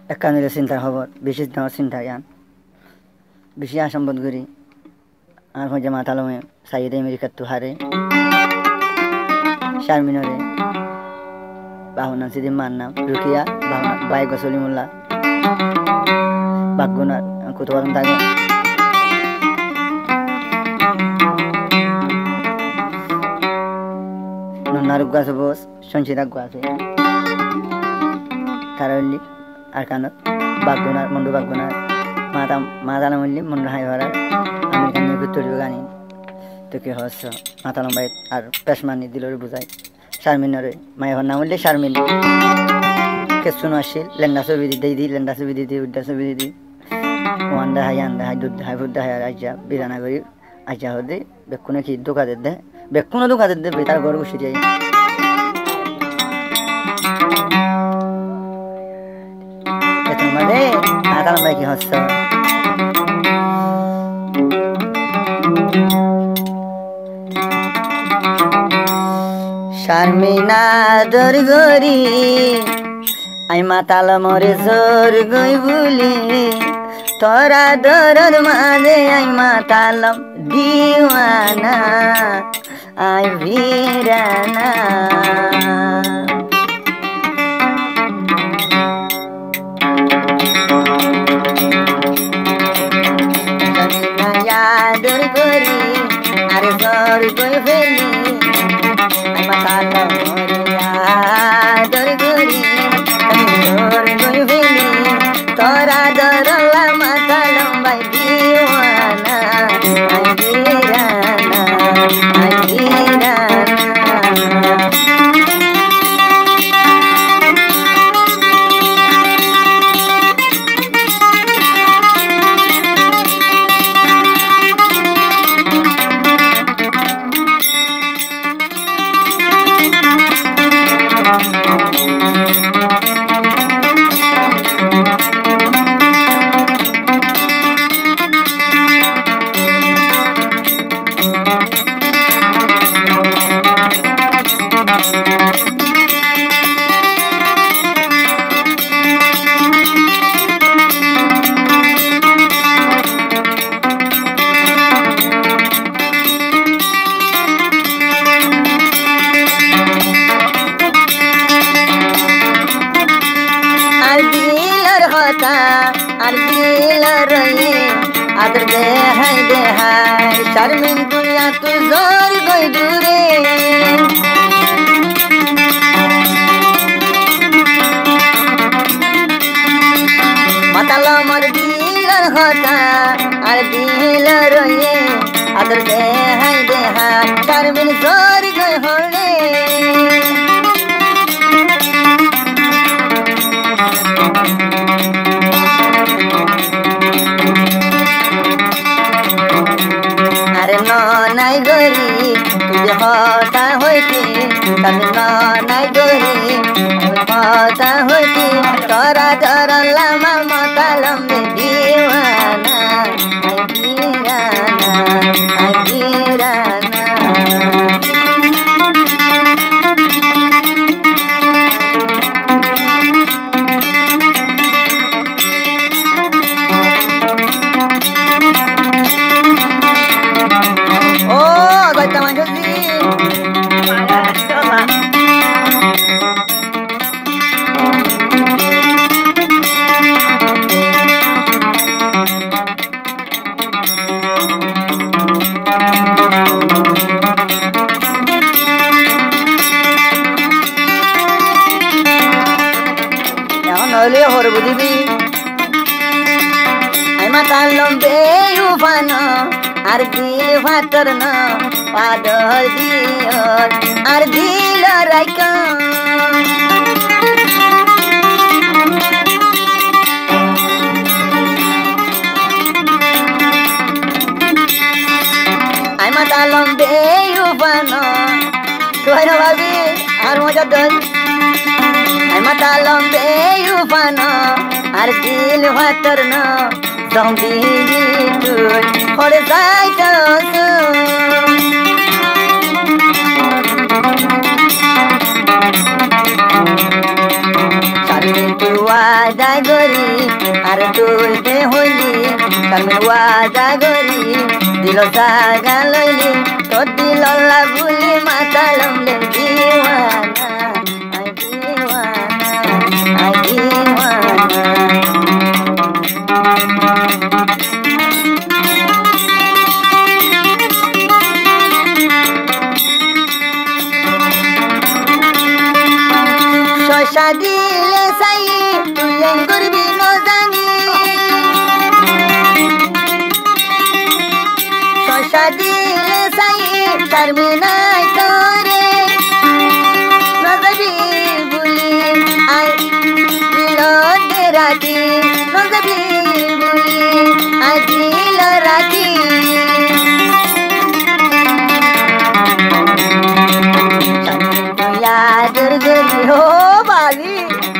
একান্নিলে চিন্তার খবর বেশি নেওয়ার চিন্তা ইয়ান বেশি আসম্বদ করি আর হয়ে মাতালমে সাইদে আমেরিকার তো হারে শারমিনরে বাহুনা সিদি মার নাম রুকিয়া বাহুনা বাই গসলিমুল্লাহ বাগুনার কুতবাদন থাকে নন্নারুক গাছ বস সঞ্চিতাক গাছে তারা হইলি আর কানত বাগুনার মন্ডু বাগুনার মাতালাম হইলি মন্ডু হাই ভরার আমেরিকান নিয়ে ঘুরতে গানি তো কি হস মাতালাম বাইত আর পেশমানি দিলরে বুঝাই শারমিনরে মায়ের নাম হইলে শারমিন কেসুন আসিল লেন্ডা ছবি দিদি লেন্ডা ছবি দিদি উদ্দা ছবি দিদি ওয়ান্দা হাই দুধ হাই ফুদ্দা হাই আর আজ্জা বিরানা করি আজ্জা হদে বেকুনে কি দোকাদের দে বেকুনে দোকাদের দে তার ঘর বসে যাই মানে মাতালাম ভাই কি হস শারমিনা দর গরি আই মাতাল মরে জোর গই বলি তোরা দরর মাঝে আই মাতালম দিওয়ানা আই ভিরানা শারমিনা দর গরি আর জোর গই ফেলি মাতালম মরিয়া দর গরি দর গই ফেলি তোরা দরলা মাতালম ভাই দিওয়ানা আই ভিরানা আই ভিরানা আর দিলর আদর দেহাই শারমিন তুইয়া তুই জোর গই দূরে মাতালমর দিলর হতা আর দিলর আদর দেহাই শারমিন জোর গই হলে নাই গরি তুই হতা হইতি তাহলে নাই গরি হতা হইতি তোরা ধরলা মাতালম দিওয়ানা আই ভিরানা আই ভিরানা নইলে হরে বুঝিবি আই মাতালম বেউফান আর দিল ভাতর ন পাদর দিয়র আর দিল রাইক আই মাতালম বেউফান তুই না ভাবি আর মজা দল আই মাতালম বেউফান আর দিল ভাতর ন জম্বি তুই হরে যাইতাস শারমিন তুই ওয়াদা করি আর তুই দে হইলি শারমিন ওয়াদা করি দিল জাগা লইলি তোর দিল লাগুলি মাতালম রে দিওয়ানা আই দিওয়ানা আই দিওয়ানা শশা দিলে সাই তুই করবি ন জানি শশা দিলে সাই শারমিনাই তোরে নজবি বুলি আই দিল দে রাতি নজবি বুলি আই দিল রাতি আদর গরি হো বালি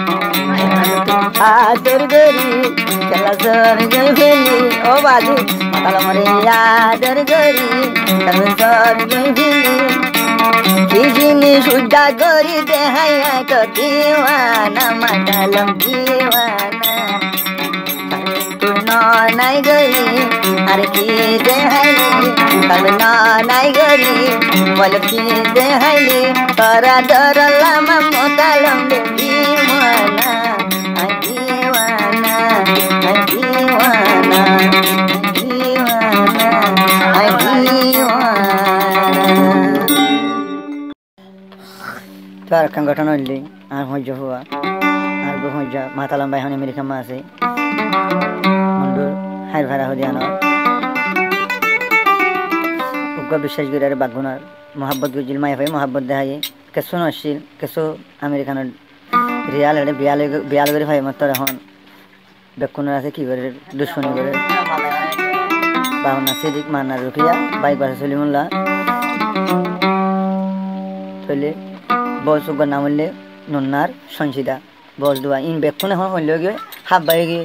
আদর গরি খেলা সর গই ফেলি ও বালি মাতাল মরে আদর গরি খেলা সর গই ফেলি কি জিনিস উদ্দা গরি দেহাই তো দিওয়ানা মাতালম দিওয়ানা তুই নাই গরি আর কি দেহাইলি তবে নাই গরি বল কি দেহাইলি তোরা ডরলাম মতালম রে দিওয়ানা আই দিওয়ানা আই দিওয়ানা দিওয়ানা আই দিওয়ানা তোর কাম গঠন হইলি আর হইজ হওয়া আর গো হইজ মাতালম ভাই হন আমেরিকা মা আছে মন্ডুর হাই ভাড়া হদিয়ানোর উগ্র বিশ্বাস করে বাগুনার মহাব্বত গুজিল মাই ভাই মহাব্বত দেখাই কেসো নছিল কেসো আমেরিকানোর রিয়াল হেডে বিয়াল করে ভাই মাত্র এখন বেকুনের আছে কি করে দুশ্মনী করে বাহনা সিদিক মান্না রুকিয়া বাইক বাসা সলিমুল্লাহ চলে বস উগ্র নাম হলে নন্নার সঞ্চিতা বস দুয়া ইন বেকুন এখন হইল গিয়ে হাফ বাই গিয়ে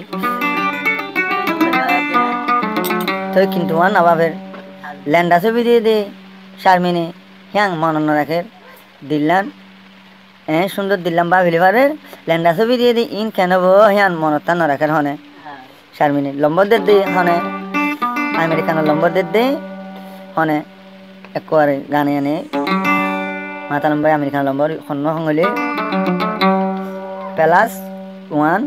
তো কিন্তু না বাবের ল্যান্ডা ছবি দিয়ে দে শারমিনে হ্যাঁ মনন রাখের দিল্লাম সুন্দর দিল্লাম বা ভিলিভারের ল্যান্ডা ছবি দিয়ে দি ইন কেন বো হ্যাঁ মনতা না রাখের হনে শারমিনে লম্বর দে হনে আমেরিকানের লম্বর দে হনে একবারে গানে আনে মাতা নম্বর আমেরিকান লম্বর সন্ন সংগলি +1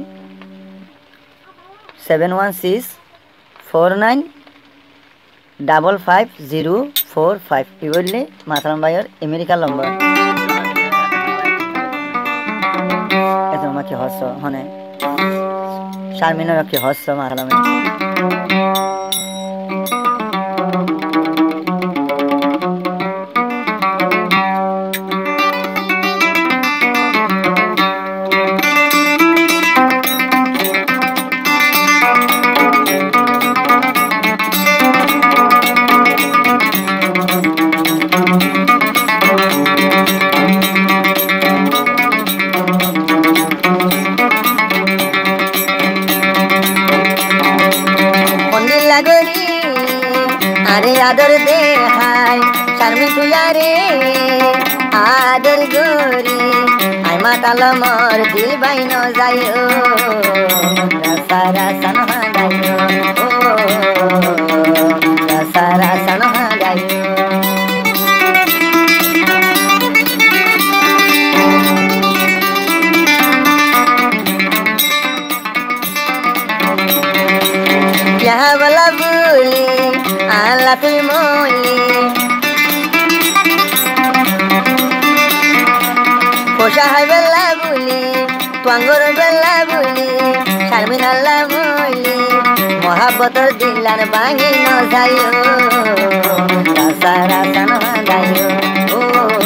716 49 55045 এগুলি মাতারাম ভাইয়ের আমেরিকার নম্বর এত আমাকে হস হনে শারমিনের কি হস মাতারামে আরে আদর দে হাই শারমিন তুয়ারে আদর গরি আই মাতাল মর দিল বাইন যাইও সারা সনহা গাইও ও সারা সনহা গাইও क्या वाला बोली आला तुई मोली पोषा है बेला बोली तुंगर बेला बोली शारमिन आला बोली मोहब्बतर दिलार बांगी न जायो सारा सनहा गायो ओ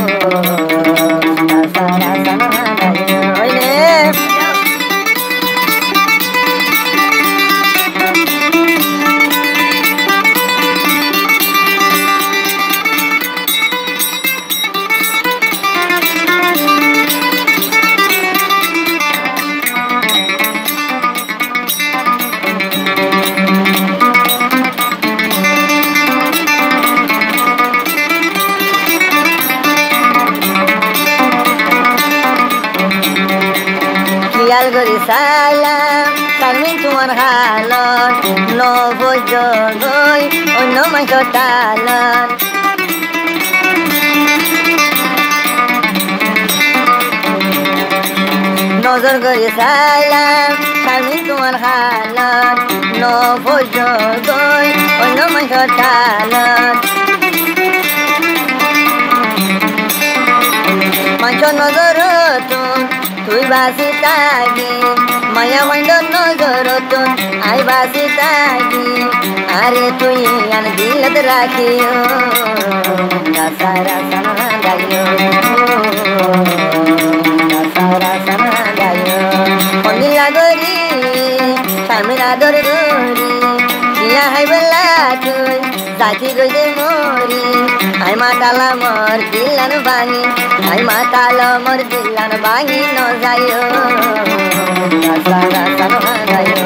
सारा सनहा गायो ओइले তোমার হালত নবজগৈ অন্য মাংস তালত নজর করে চাইলাম স্বামী তোমার হালত নবজগৈ অন্য মাংস তালত মাংস নজর তুই বাসি থাকি মায়া মাইন্ড নজর আই বাসি থাকি আরে তুই আন দিলত রাখিও সারা সানা গাইও সারা সানা গাইও অনিলা গরি স্বামীর আদর গরি ইয়া হাই বেলা তুই সাথী গইলে মরি আই মাতালা মর দিলান ভাঙি আই মাতালা মর দিলান ভাঙি ন যাইও সারা সানা গাইও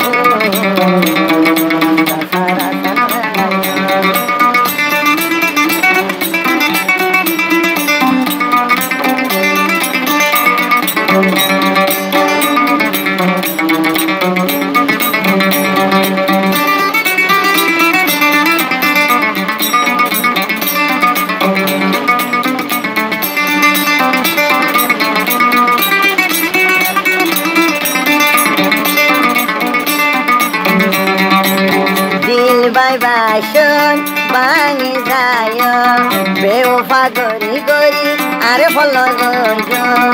সারা সানা গাইও বাই বাসন ভাঙি যায় বেওফা গরি গরি আরে ফল গঞ্জ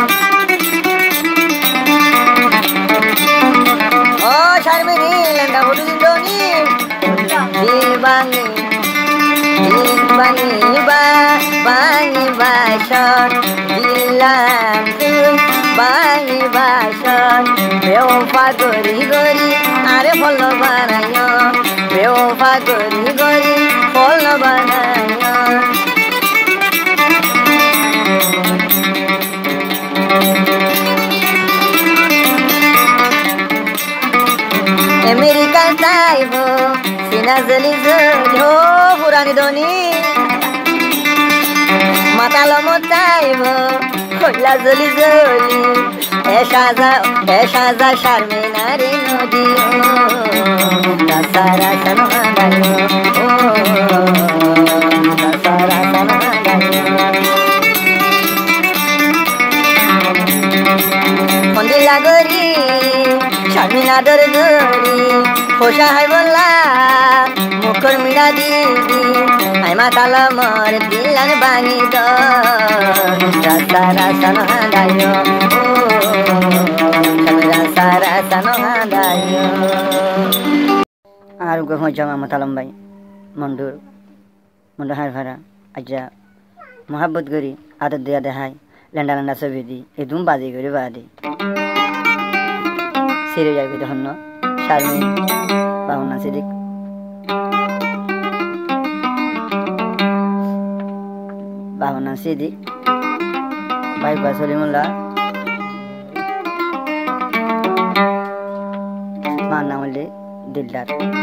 ও শারমিনী লেন্দা হুডু দিনি দিল ভাঙি ভাঙি বাসন দিলাম তুই ভাঙি বাসন বেওফা গরি গরি আরে ফল বানায় বেওফা গরি গরি ফল বানায় আমেরিকা যাইব সিনা জলি জলি ও পুরানি ধনী মাতাল মতাইব খোলা জলি জলি এসাজা শারমিনারি নদী সারা সানা গাইও সারা সানা গাইও মন্দিলা গরি শারমিনাদর গরি পোষা হাই বললা মুখর মিড়া দিদি আই মাতালা মর দিলান ভাঙি দ সারা সানা গাইও সারা সানা গাইও আর গো জমা মাতালাম ভাই মন্ডুর হার ভাড়া আজ্জা মহাব্বত করি আদর দেয়া দেখাই লেন্ডা লেন্ডা ছবি দি এদম বাজি করে বাদি সেরে যাবে তখন শারমিন বাবুনা সিদ্দিক বাবুনা সিদ্দিক ভাইপা সলিমুল্লাহ মার নাম হলে দিলদার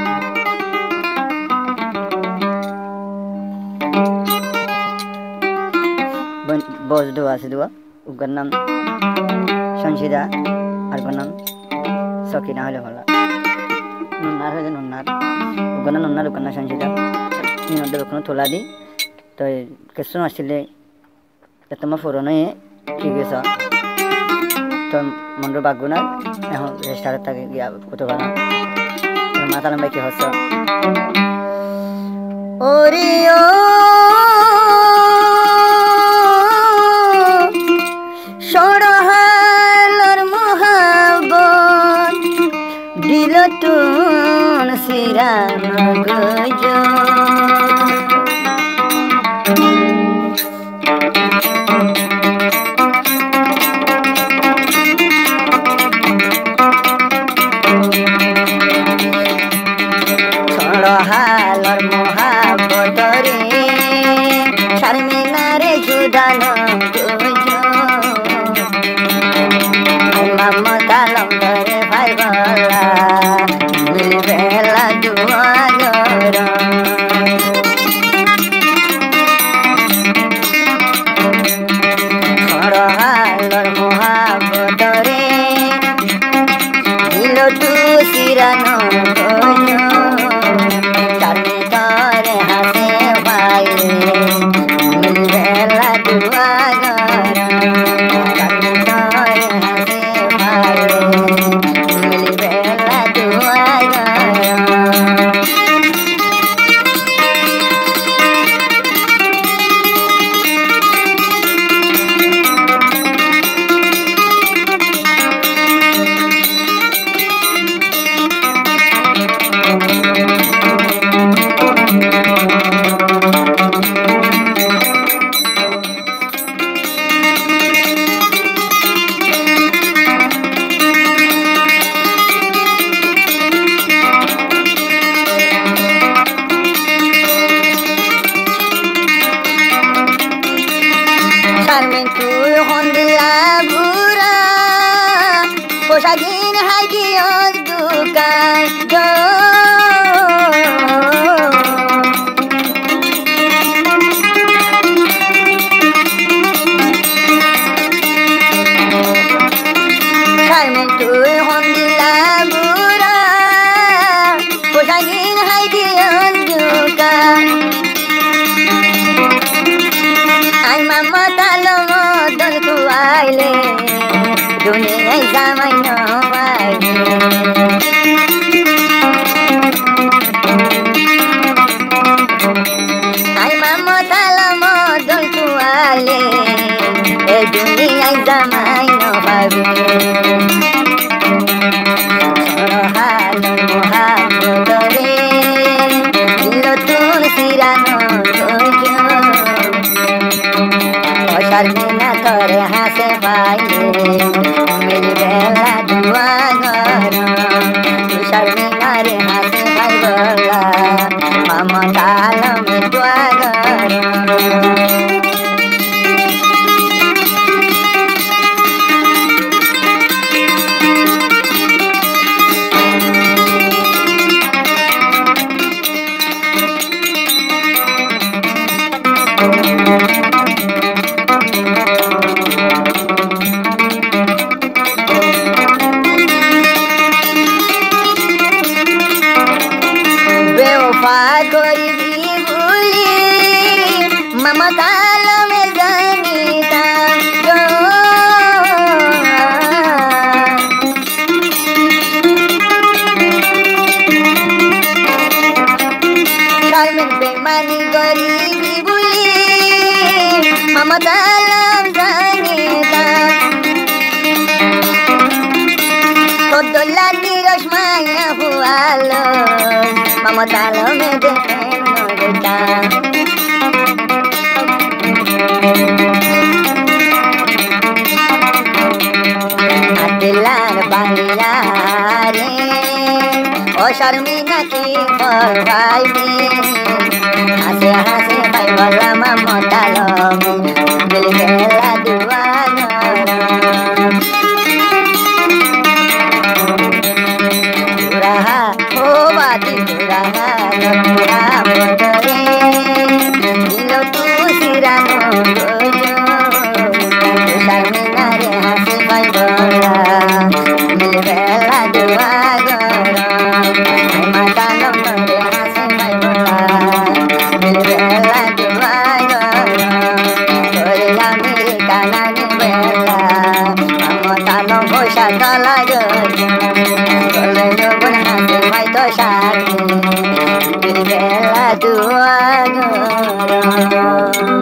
বস দোয়া আছে দোয়া উগার নাম সংসিদা আর নাম সকিনা হলে ভালো নুনার হয়ে নুনার উগানা নুনার উগানা সংসিদা নিনদের ওখানে তোলা দি তো কিছু আসলে তোমার পুরনো ঠিক আছে তো মন্ডল বাগুনা এখন রেস্টারের থাকে গিয়া কত ভালো মাতালাম ভাই কি হচ্ছ ওরিও সরহালর মহাবত দিল তুন সিরান গজ সরহালর মহাবতরে শারমিনারে জুদান গজ মাতালাম ধরে ভাই বলা বেলা দুয়ার সরহালর মহাবতরে দিল তু सिरानो गोजो कर्मी करे हासे पाइले मिलबेला दुआ गरौँ कर्मी करे हासे पाइले मिलबेला दुआ गरौँ Posagin hai dios dukai jo Carmen tu hondila bura Posagin hai dios dukai Ai mama talomo dol kuaile दुनिया जामै नपाइले आइमा म ताल म डोल्छु आइले ए दुनिया जामै नपाइले छोरो हालो हालो दरे दिलो तुन सिरानो गोजो शर्मिना करे हाँसे पाइले मिलबेला दुआ गरौँ शर्मिना रे हाँसे पाइबला ममतालमे दुआ गरौँ बेमानी गरीबी बुली ममतालम जानेता तोदोला निरश माया हुआलो ममतालम देखेन नोरेता आदिलार बांगिया रे ओ शर्मिना की फरवाई हासे हासे पाइबला ममतालमे मिलबेला दुआ गरौँ दुराहा हो बाती दुराहा दुरा बदरे दिलो तु सिरानो गोजो शर्मिना रे हासे पाइबला मिलबेला दुआ गरौँ ममतालम रे हासे पाइबला मिलबेला दुआ गरौँ छोरीला मेरी कानानी बेला ममतालम पैसा तला गोजो चलेलो गुण हाँसे पाइ तो साथी मिलबेला दुआ गरौँ